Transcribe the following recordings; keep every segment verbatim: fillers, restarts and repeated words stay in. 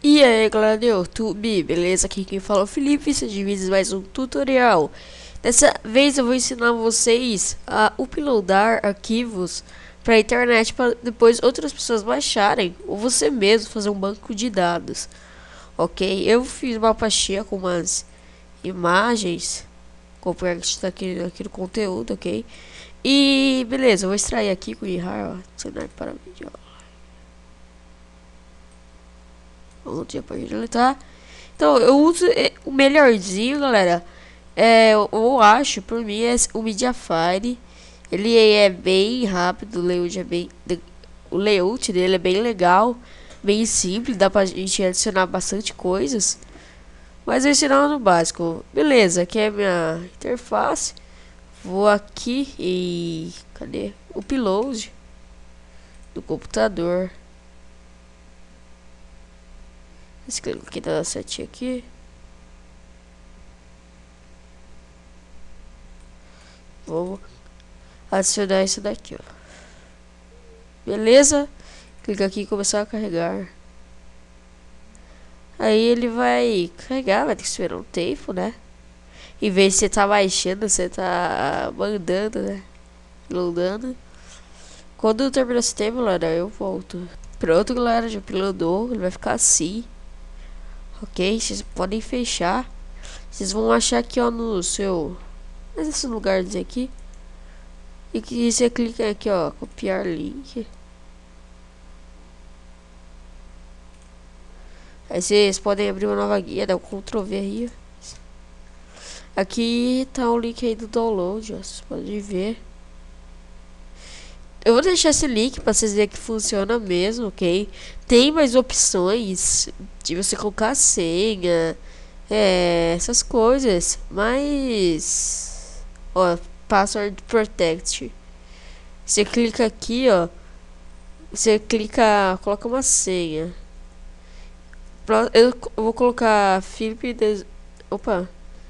E aí galera do YouTube, beleza? Aqui quem fala é o Felipe, sejam bem-vindos a mais um tutorial. Dessa vez eu vou ensinar vocês a uploadar arquivos para a internet para depois outras pessoas baixarem ou você mesmo fazer um banco de dados. Ok? Eu fiz uma pastinha com umas imagens, copiar aqui, aqui no conteúdo, ok? E beleza, eu vou extrair aqui com o IRAR, cenário para vídeo. Onde a página tá. Então eu uso o melhorzinho, galera. É, eu, eu acho, por mim, é o Mediafire. Ele é bem rápido, o layout é bem, o layout dele é bem legal, bem simples, dá pra gente adicionar bastante coisas. Mas eu ensinar no básico. Beleza, aqui é a minha interface. Vou aqui e cadê? Upload do computador. Esse aqui da setinha aqui. Vou adicionar isso daqui, ó. Beleza? Clica aqui e começar a carregar. Aí ele vai carregar, vai ter que esperar um tempo, né? Em vez de você tá baixando, você tá mandando, né? Loadando. Quando terminar esse tempo, galera, eu volto. Pronto, galera, já uploadou. Ele vai ficar assim. Ok, vocês podem fechar. Vocês vão achar aqui, ó, no seu... Nesse lugarzinho aqui. E que você clica aqui, ó, copiar link. Aí vocês podem abrir uma nova guia, dá um control V aí. Aqui tá o link aí do download, ó, vocês podem ver. Eu vou deixar esse link para vocês verem que funciona mesmo, ok? Tem mais opções de você colocar a senha, é, essas coisas, mas... Ó, Password Protect. Você clica aqui, ó. Você clica, coloca uma senha. Eu vou colocar Felipe de... Opa.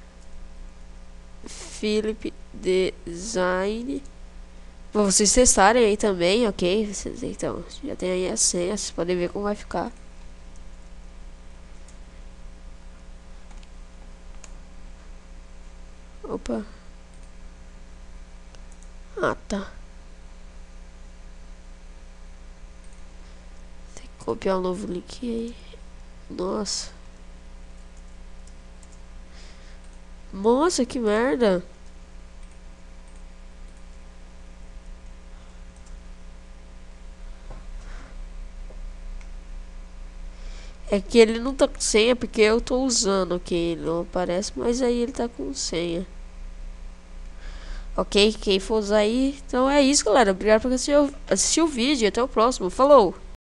Felipe Design. Pra vocês testarem aí também, ok? Vocês, então, já tem aí a senha, vocês podem ver como vai ficar. Opa. Ah, tá. Tem que copiar um novo link aí. Nossa. Nossa, que merda. É que ele não tá com senha porque eu tô usando, ok? Ele não aparece, mas aí ele tá com senha. Ok, quem for usar aí. Então é isso, galera. Obrigado por assistir o, assistir o vídeo. Até o próximo. Falou!